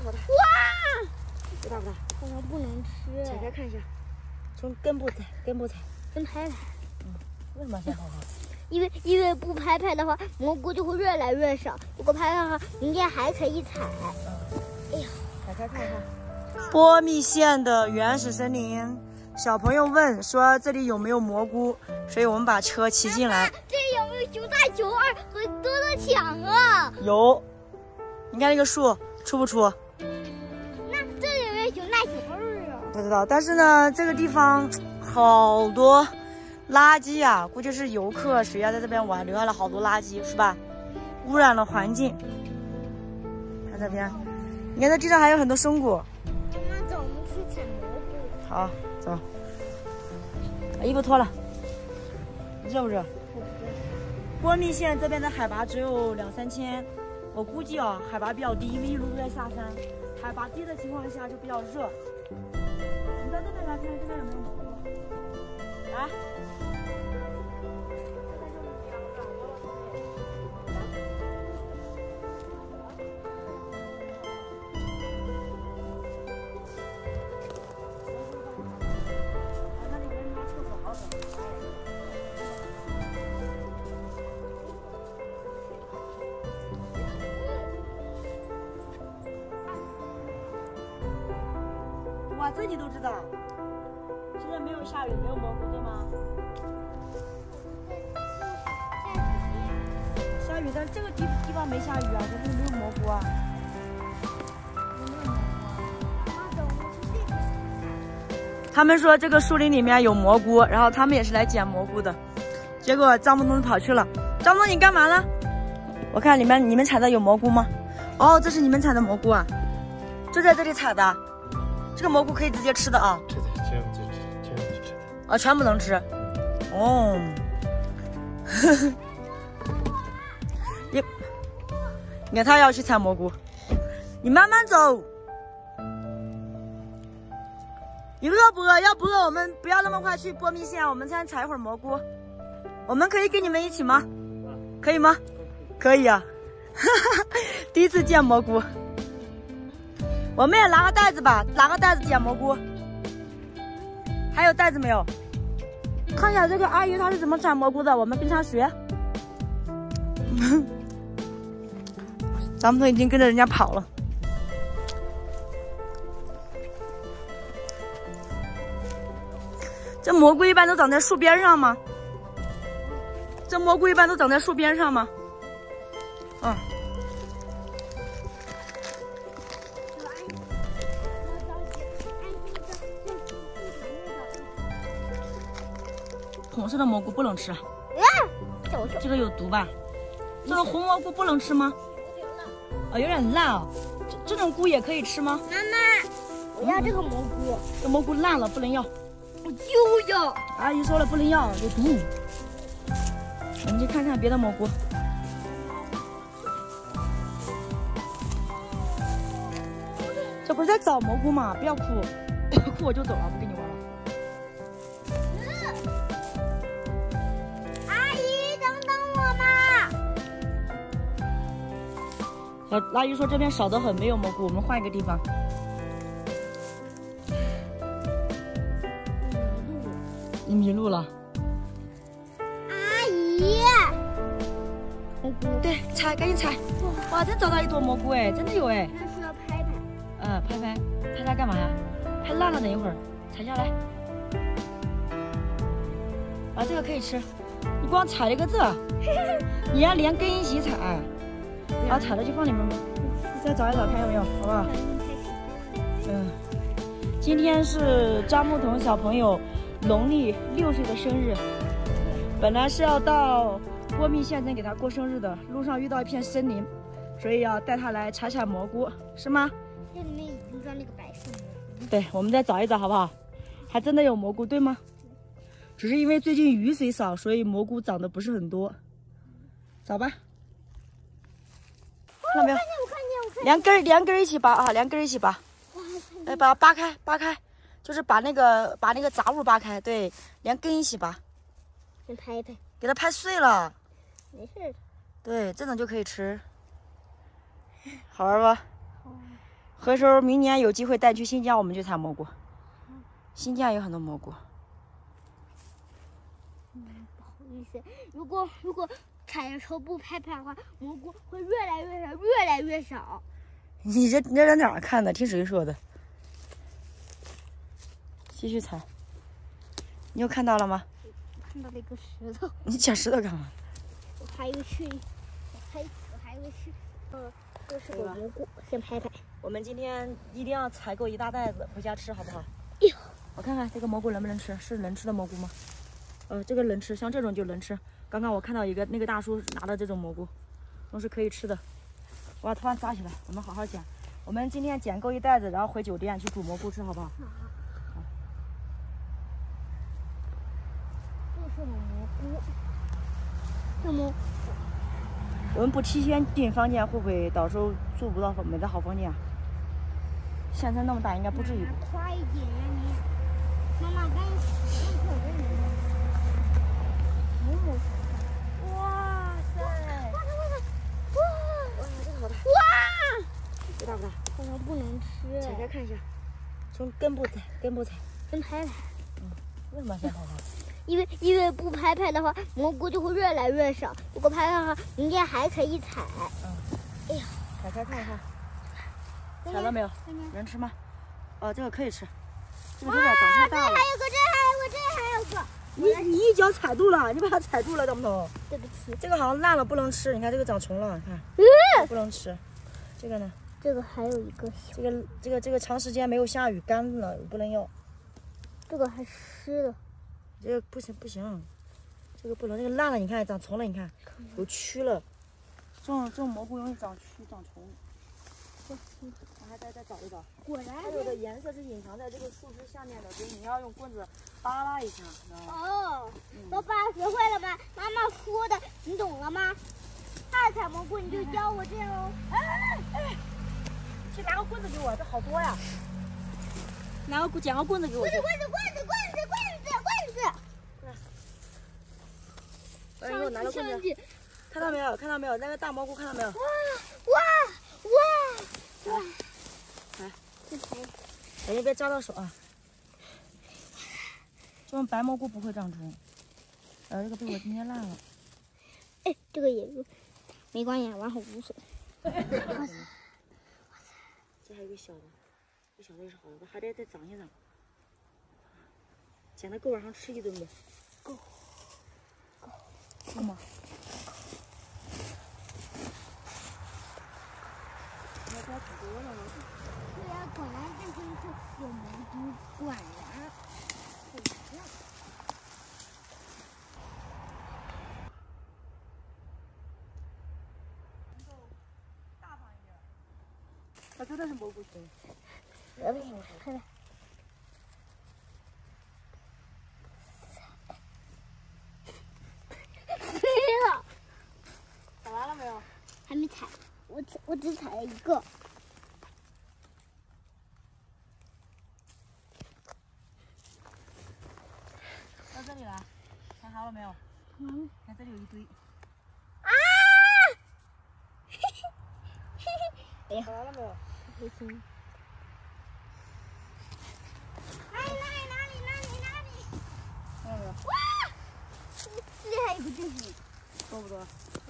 朝它。 哇！ 不大不大， 好像不能吃。 拆开看一下，从根部采，根部采。 先拍拍。 为什么先拍拍？ 因为不拍拍的话，蘑菇就会越来越少。如果拍拍的话，明天还可以采。哎呀， 拆开看一下。波密县的原始森林，小朋友问说这里有没有蘑菇，所以我们把车骑进来。 这里有没有9大9二和多多强啊？ 有。你看那个树出不出？ 那这里有没有9大9二啊？ 不知道，但是呢，这个地方好多垃圾啊，估计是游客谁呀在这边玩，留下了好多垃圾，是吧？污染了环境。看这边，你看这地上还有很多松果。 妈妈，走，我们去采蘑菇。 好，走。把衣服脱了，热不热？波密县这边的海拔只有2、3千，我估计啊，海拔比较低，因为一路都在下山，海拔低的情况下就比较热。你到这边来看，这边有没有蘑菇？来。哇，这你都知道？现在没有下雨，没有蘑菇，对吗？下雨，但这个地方没下雨啊，所以没有蘑菇啊。他们说这个树林里面有蘑菇，然后他们也是来捡蘑菇的，结果张木东跑去了。张木东，你干嘛呢？我看里面你们采的有蘑菇吗？哦，这是你们采的蘑菇啊，就在这里采的。这个蘑菇可以直接吃的啊？ 全部吃的。 啊，全部能吃。哦。你看他要去采蘑菇，你慢慢走。你饿不饿？要不饿，我们不要那么快去波密县，我们先采一会儿蘑菇。我们可以跟你们一起吗？可以吗？可以啊。第一次见蘑菇。我们也拿个袋子吧，拿个袋子捡蘑菇。还有袋子没有？看一下这个阿姨她是怎么采蘑菇的，我们跟她学。咱们都已经跟着人家跑了。这蘑菇一般都长在树边上吗？这蘑菇一般都长在树边上吗？嗯。红色的蘑菇不能吃，这个有毒吧？这种红蘑菇不能吃吗？啊，有点烂啊。这种菇也可以吃吗？ 妈妈，我要这个蘑菇。 这蘑菇烂了，不能要。 我就要。 阿姨说了不能要，有毒。我们去看看别的蘑菇。这不是在找蘑菇吗？不要哭，哭我就走了，不跟你玩了。阿姨说这边少得很，没有蘑菇，我们换一个地方。你迷路了？ 阿姨，蘑菇， 对，采，赶紧采！哇，真找到一朵蘑菇哎，真的有哎。 那是要拍拍。 拍拍，拍它干嘛呀？拍烂了，等一会儿采下来。啊，这个可以吃。你光采了一个这，你要连根一起采。然后采了就放里面吧，再找一找看有没有，好不好？今天是张木桐小朋友农历6岁的生日，本来是要到波密县镇给他过生日的，路上遇到一片森林，所以要带他来采采蘑菇，是吗？ 这里面已经装了个白色蘑菇。 对，我们再找一找好不好？还真的有蘑菇，对吗？只是因为最近雨水少，所以蘑菇长得不是很多。找吧。看到没有？ 我看见， 连根一起拔啊，连根一起拔。把它扒开，就是把那个杂物扒开，对，连根一起拔。 先拍一拍， 给它拍碎了。 没事。 对，这种就可以吃，好玩吧？ 何时候明年有机会带去新疆，我们去采蘑菇。新疆有很多蘑菇。 不好意思，如果采的时候不拍拍的话，蘑菇会越来越少，越来越少。 你这在哪儿看的？听谁说的？继续采。你又看到了吗？ 看到了一个石头。 你捡石头干嘛？ 我还以为是，我还以为是，这是个蘑菇，先拍拍。 我们今天一定要采购一大袋子回家吃，好不好？ 哟， 我看看这个蘑菇能不能吃，是能吃的蘑菇吗？这个能吃，像这种就能吃。刚刚我看到那个大叔拿的这种蘑菇，都是可以吃的。哇，突然抓起来，我们好好捡。我们今天捡够一袋子，然后回酒店去煮蘑菇吃，好不好？好。 这是蘑菇，这蘑。 我们不提前订房间，会不会到时候住不到没得好房间啊？县城那么大，应该不至于。 快一点呀你！妈妈，赶紧可认真。 哇塞！ 哇！ 这个好大！ 哇！ 这大不大？ 好像不能吃。 拆开看一下，从根部采，根部采。 先拍拍。 为什么先拍拍？ 因为不拍拍的话，蘑菇就会越来越少。如果拍拍的话，明天还可以采。哎呀， 采开看一看，采了没有？能吃吗？哦，这个可以吃。这个有点长太大了。 还有个，这还有个。 你一脚踩住了，你把它踩住了，懂不懂？ 对不起。 这个好像烂了，不能吃。你看这个长虫了，你看。不能吃。这个呢？ 这个还有一个小。 这个长时间没有下雨，干了，不能要。 这个还湿的。 这个不行，这个不能，这个烂了，你看长虫了，你看有蛆了。这种蘑菇容易长蛆长虫。我还再找一找。 果然。 它有的颜色是隐藏在这个树枝下面的，所以你要用棍子扒拉一下。 哦，爸爸学会了吗？妈妈说的，你懂了吗？爱采蘑菇你就教我这样哦。 哎，去拿个棍子给我，这好多呀。捡个棍子给我。棍子。哎呦，拿了棍子。看到没有？那个大蘑菇看到没有？ 哇！ 来，小心别扎到手啊。这种白蘑菇不会长虫。这个被我今天烂了。 哎，这个也没关系，完好无损。 这还有一个小的，这小的也是好的，还得再长一长。捡的够晚上吃一顿呗。够吗？那这还挺多的呢。 对呀，果然这就是有蘑菇，果然。 它真的是蘑菇群。 看看。没有。 采完了没有？ 还没采，我只采了一个。 到这里来，采好了没有？看这里有一堆。 啊！哎呀， 采完了没有？ 黑心。哪里？ 看到没有？ 哇！这里还有个这里。 多不多？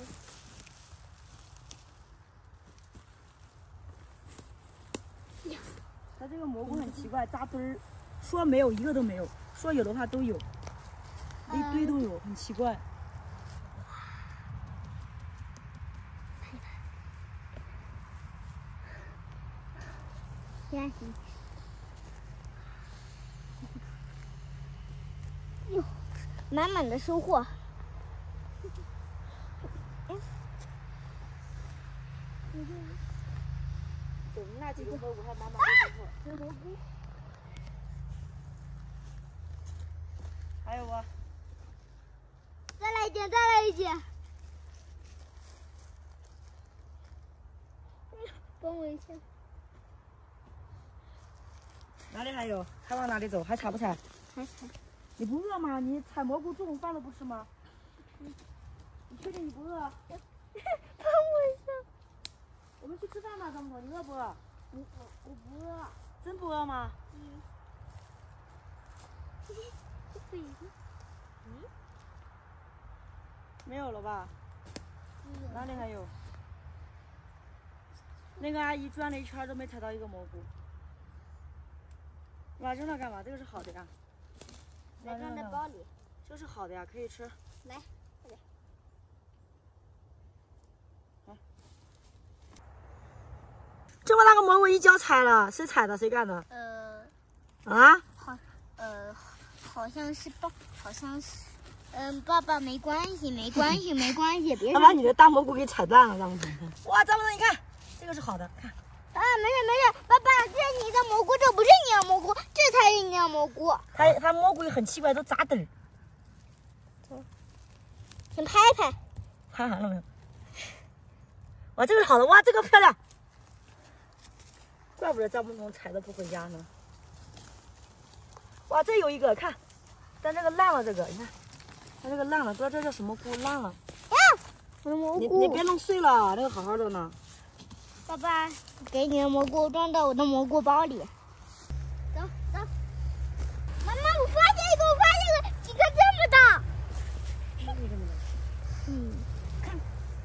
它这个蘑菇很奇怪，扎堆儿，说没有一个都没有，说有的话都有，一堆都有，很奇怪。 行。哟，满满的收获。 我们那几个蘑菇还满满的收获。 这蘑菇。 还有啊。 再来一件。帮我一下。 哪里还有？还往哪里走？还采不采？ 还采。 你不饿吗？你采蘑菇中午饭都不吃吗？你确定你不饿？ 帮我一下。 我们去吃饭吧，张总，你饿不饿？ 我不饿。 真不饿吗？ 嗯。 没有了吧？ 嗯。 哪里还有？那个阿姨转了一圈都没采到一个蘑菇。把扔了干嘛？这个是好的呀。 来装在包里。 这是好的呀，可以吃。 来，快点。 好。这么大个蘑菇一脚踩了，谁踩的？谁干的？啊？ 好像是爸爸没关系，没关系，没关系，别。 他把你的大蘑菇给踩烂了，张木头。哇，张木头，你看，这个是好的，看。 啊，没事，爸爸，这是你的蘑菇，这不是你的蘑菇，这才是你的蘑菇。 它蘑菇也很奇怪，都扎底儿。 先拍拍。 拍完了没有？哇，这个是好的，哇，这个漂亮。怪不得张木头踩的不回家呢。哇，这有一个，看，但这个烂了，这个你看，它这个烂了，不知道这叫什么菇，烂了。 呀，我的蘑菇。 你别弄碎了，那个好好的呢。 爸爸，给你的蘑菇装到我的蘑菇包里。走。妈妈，我发现一个，几个这么大。看，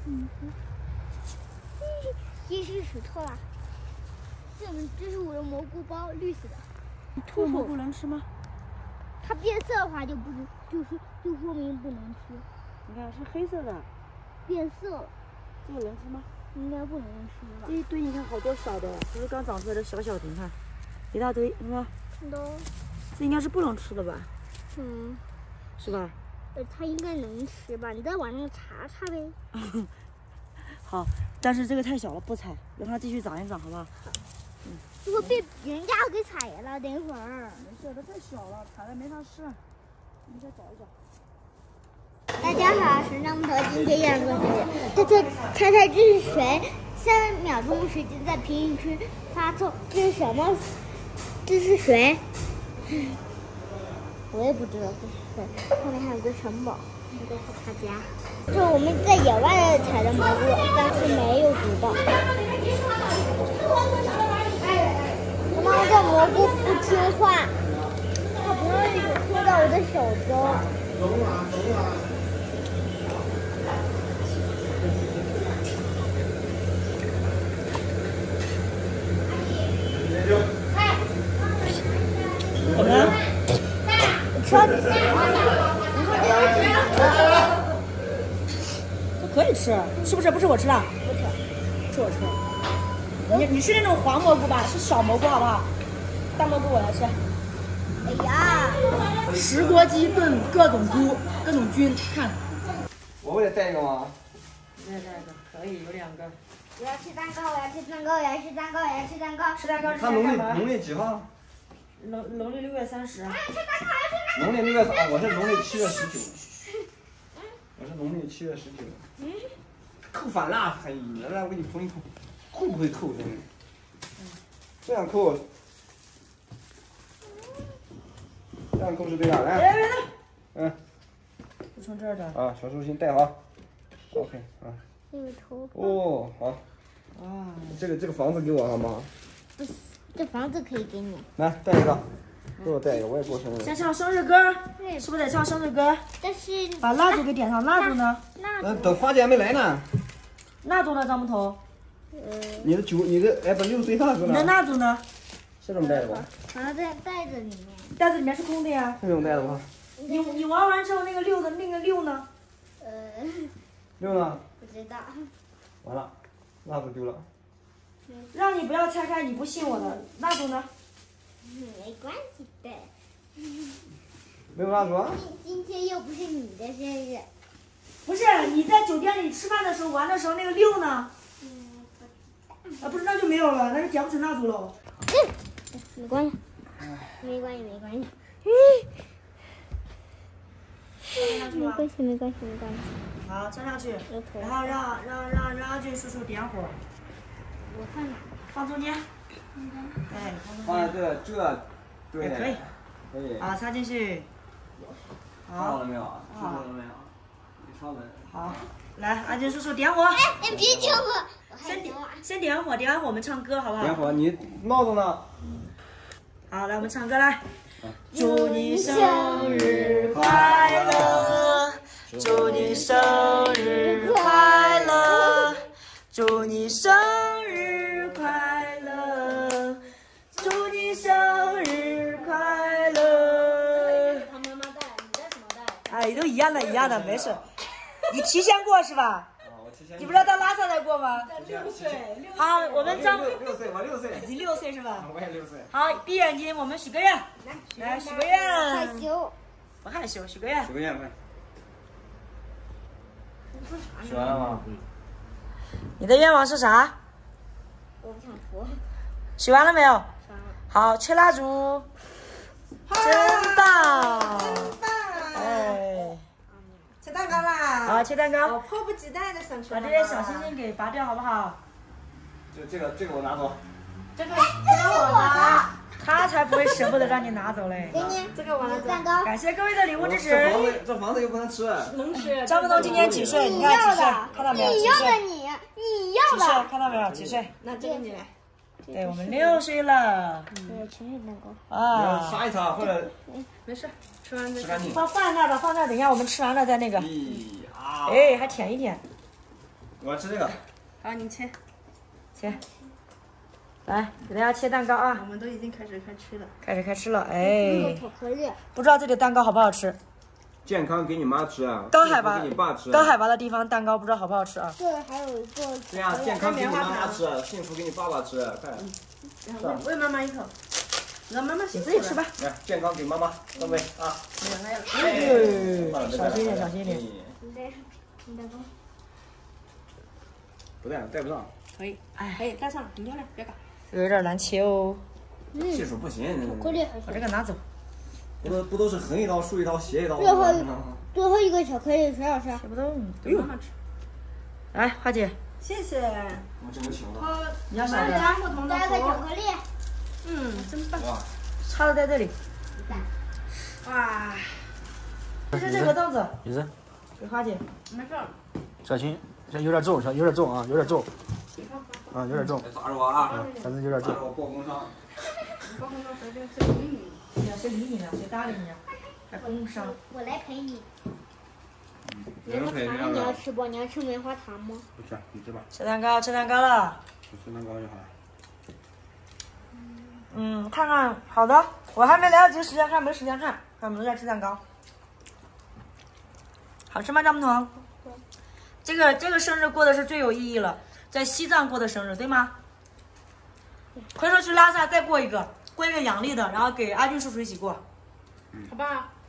鸡是石头啦。这是我的蘑菇包，绿色的。 兔蘑菇能吃吗？ 它变色的话就说明不能吃。 你看是黑色的。 变色了。 这个能吃吗？ 应该不能吃吧？ 这一堆你看好多小的，这是刚长出来的小的，你看，一大堆，你看。 看到。 这应该是不能吃的吧？是吧？ 它应该能吃吧？你在网上查查呗。 好，但是这个太小了，不采，让它继续长一长，好不好？ 如果被人家给踩了，等一会儿。 没事，它太小了，采了没啥事。你再找一找。 大家好，我是张木头，今天要做猜猜这是谁？3秒钟时间在评论区发送这是什么？这是谁？我也不知道这是谁。后面还有个城堡，这个是他家。这是我们在野外采的蘑菇，但是没有毒的。妈妈，这蘑菇不听话，它不让戳到我的手中。 怎么了？这可以吃，是不是？不是我吃的， 不吃， 是我吃。你吃那种黄蘑菇吧，是小蘑菇好不好？大蘑菇我来吃。 哎呀 ，10锅鸡炖各种菇、各种菌，看。 我也带一个吗？ 带一个，可以有2个。 我要吃蛋糕，我要吃蛋糕，我要吃蛋糕，我要吃蛋糕。 吃蛋糕之他前干嘛？ 农历几号？ 农历6月30。 农历6月3，我是农历7月19。我是农历7月19。扣反了，嘿，来我给你碰一碰，会不会扣的？这样扣。这样扣是对的，来。 就从这儿的。 啊，小手心戴好。OK 啊。 这个头发。 哦，好。 啊。 这个房子给我好不好？ 不是，这房子可以给你。 来带一个，给我带一个，我也过生日。 先唱生日歌，是不是得唱生日歌？ 但是把蜡烛给点上，蜡烛呢？ 等花姐还没来呢。 蜡烛呢，张木头？ 你的不6岁蜡烛呢？ 你的蜡烛呢？ 是这么带的吧？ 好像在袋子里面。 袋子里面是空的呀。 是这么带的吧？ 你玩完之后那个6的那个6呢 6呢？ 不知道。 完了，蜡烛丢了。 让你不要拆开，你不信我的。蜡烛呢？ 没关系的。 没有蜡烛啊？ 今天又不是你的生日。 不是，你在酒店里吃饭的时候玩的时候那个6呢？不是，那就没有了，那就点不成蜡烛了。 没关系，没关系，没关系。没关系。 好，插上去，然后让阿俊叔叔点火。 我放哪？ 放中间。哎， 放在这，对，可以。 好，插进去。 烧了没有？烧了没有？没烧完。 好。 来，阿金叔叔点火。 哎，你别叫我，我害羞啊。 先点火，点完火我们唱歌好不好？ 点火，你闹钟呢？ 好，来我们唱歌来。祝你生日快乐，祝你生日快乐，祝你生日快乐，祝你生日快乐。 他妈妈带，你带什么带？ 哎，都一样的，一样的，没事。你提前过是吧？你不知道到拉萨才过吗 6岁。 好，我们张 6岁，我6岁。 你6岁是吧？ 我也6岁。 好，闭眼睛，我们许个愿。来，许个愿。 害羞。 不害羞，许个愿。 许个愿，快。许完了吗？ 你的愿望是啥？ 我不想说。 许完了没有？好，吹蜡烛。真棒！哎， 切蛋糕啦！ 好，切蛋糕。 我迫不及待的想吃把这些小星星给拔掉，好不好？ 这个我拿走。 这个是我的，他才不会舍不得让你拿走嘞。 给你这个完了蛋糕。 感谢各位的礼物支持。 这房子又不能吃。 能吃。 张不东今年几岁？你看几岁？看到没有？ 你要的几岁？ 你要几岁？ 的。 看到没有？几岁？ 那这个你来。 对，我们6岁了。 情侣蛋糕。 啊。 擦一擦，或者没事，吃完再吃干净。 放在那儿吧，放那儿，等一下我们吃完了再那个。哎，还舔一舔。 我要吃这个。 好，你切。 切。来，给大家切蛋糕啊！ 我们都已经开始吃了。 开吃了，哎。 巧克力。 不知道这里蛋糕好不好吃？ 健康给你妈吃啊， 高海拔给你爸吃。 高海拔的地方蛋糕不知道好不好吃啊？ 这还有一个。 对呀，健康给你妈妈吃，幸福给你爸爸吃，快。 喂妈妈一口，让妈妈你自己吃吧。 来，健康给妈妈，动杯啊！ 哎，小心一点，小心一点。 你带蛋糕。 不带，带不上。 可以，可以带上，很漂亮，别搞。 这个有点难切哦。 技术不行。 巧克力还把这个拿走。 不都是横一刀、竖一刀、斜一刀？ 最后一个巧克力谁要吃？ 切不动。 给妈妈吃。 来，花姐。 谢谢。 我真的穷了。 你要啥的？ 加不同的带个巧克力。 真棒。 哇。 插的在这里。 哇。 就是这个凳子。 女士。 给花姐。 没事。 小心，有点重，有点重啊，有点重。啊，有点重。 抓着我啊！ 反正有点重。 我过工伤。 过工伤谁理你？ 谁理你呢？谁搭理你啊？还工伤。 我来陪你。 棉花糖你要吃不？你要吃棉花糖吗？ 不吃，你吃吧。 吃蛋糕，吃蛋糕了。 吃蛋糕就好了。 看看，好的，我还没来得及时间看，没时间看，看我们在吃蛋糕。好吃吗，张不彤？这个生日过的是最有意义了，在西藏过的生日，对吗？回头去拉萨再过一个阳历的，然后给阿俊叔叔一起过。 好吧。